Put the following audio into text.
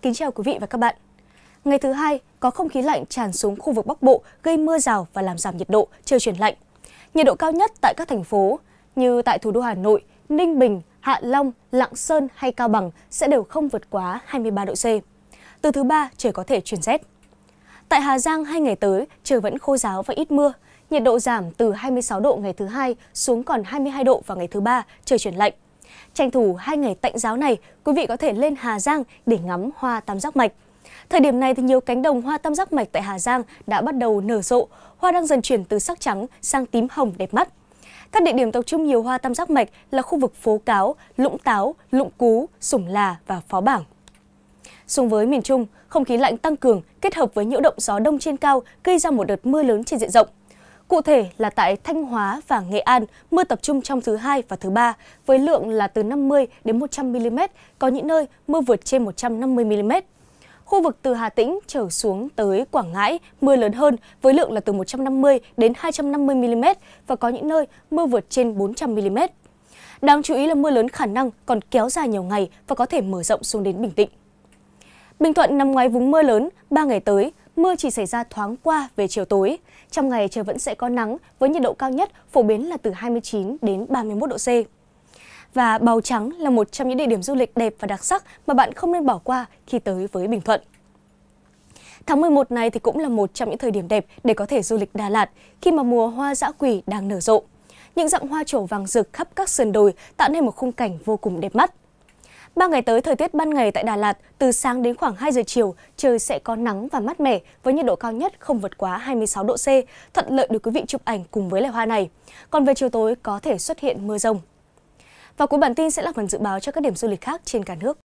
Kính chào quý vị và các bạn. Ngày thứ hai, có không khí lạnh tràn xuống khu vực Bắc Bộ gây mưa rào và làm giảm nhiệt độ, trời chuyển lạnh. Nhiệt độ cao nhất tại các thành phố như tại thủ đô Hà Nội, Ninh Bình, Hạ Long, Lạng Sơn hay Cao Bằng sẽ đều không vượt quá 23 độ C. Từ thứ ba, trời có thể chuyển rét. Tại Hà Giang 2 ngày tới, trời vẫn khô ráo và ít mưa. Nhiệt độ giảm từ 26 độ ngày thứ hai xuống còn 22 độ vào ngày thứ ba, trời chuyển lạnh. Tranh thủ 2 ngày tạnh giáo này, quý vị có thể lên Hà Giang để ngắm hoa tam giác mạch. Thời điểm này thì nhiều cánh đồng hoa tam giác mạch tại Hà Giang đã bắt đầu nở rộ, hoa đang dần chuyển từ sắc trắng sang tím hồng đẹp mắt. Các địa điểm tập trung nhiều hoa tam giác mạch là khu vực Phố Cáo, Lũng Táo, Lũng Cú, Sủng Là và Phó Bảng. Xuống với miền Trung, không khí lạnh tăng cường kết hợp với nhiễu động gió đông trên cao gây ra một đợt mưa lớn trên diện rộng. Cụ thể là tại Thanh Hóa và Nghệ An, mưa tập trung trong thứ hai và thứ ba với lượng là từ 50 đến 100 mm, có những nơi mưa vượt trên 150 mm. Khu vực từ Hà Tĩnh trở xuống tới Quảng Ngãi, mưa lớn hơn với lượng là từ 150 đến 250 mm và có những nơi mưa vượt trên 400 mm. Đáng chú ý là mưa lớn khả năng còn kéo dài nhiều ngày và có thể mở rộng xuống đến Bình Định. Bình Thuận nằm ngoài vùng mưa lớn, 3 ngày tới, mưa chỉ xảy ra thoáng qua về chiều tối. Trong ngày trời vẫn sẽ có nắng với nhiệt độ cao nhất phổ biến là từ 29 đến 31 độ C. Và Bào Trắng là một trong những địa điểm du lịch đẹp và đặc sắc mà bạn không nên bỏ qua khi tới với Bình Thuận. Tháng 11 này thì cũng là một trong những thời điểm đẹp để có thể du lịch Đà Lạt khi mà mùa hoa dã quỳ đang nở rộ. Những dặng hoa trổ vàng rực khắp các sườn đồi tạo nên một khung cảnh vô cùng đẹp mắt. 3 ngày tới, thời tiết ban ngày tại Đà Lạt từ sáng đến khoảng 2 giờ chiều, trời sẽ có nắng và mát mẻ với nhiệt độ cao nhất không vượt quá 26 độ C, thuận lợi để quý vị chụp ảnh cùng với loài hoa này. Còn về chiều tối có thể xuất hiện mưa rông. Và cuối bản tin sẽ là phần dự báo cho các điểm du lịch khác trên cả nước.